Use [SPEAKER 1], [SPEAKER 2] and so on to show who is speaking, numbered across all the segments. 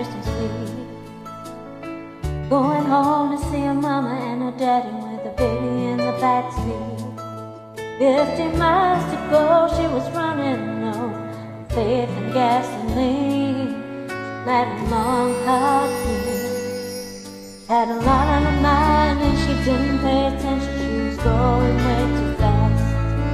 [SPEAKER 1] Christmas Eve, going home to see her mama and her daddy with a baby in the backseat. 50 miles to go, she was running low on faith and gasoline. She had a long, hard year, had a lot on her mind, and she didn't pay attention. She was going way too fast.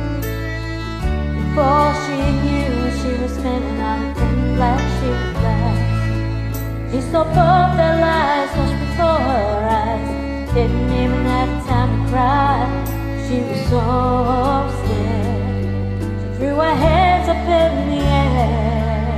[SPEAKER 1] Before she knew, she was spinning on a thin black sheet of glass. She saw both their lives flash before her eyes. Didn't even have time to cry. She was so scared. She threw her hands up in the air.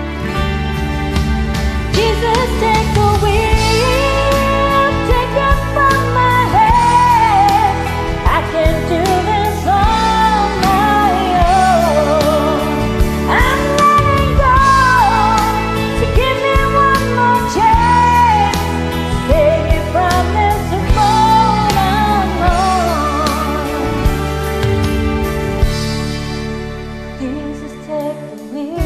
[SPEAKER 1] Jesus, take the wheel, take it from my head. I can't do this on my own. I'm letting go, so give me one more chance. Save me from this road I'm on. Jesus, take the wheel.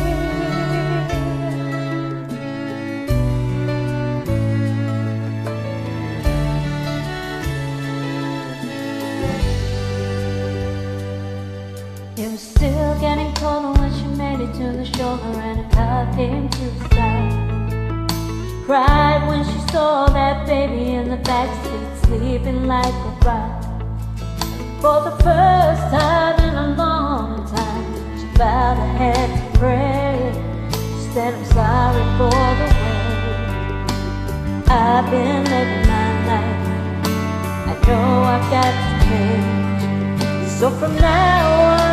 [SPEAKER 1] It was still getting colder when she made it to the shore and a car came to the side. She cried when she saw that baby in the backseat sleeping like a rock. For the first time in a long time, she bowed her head to pray. She said, I'm sorry for the way I've been living my life. I know I've got to change. So from now on,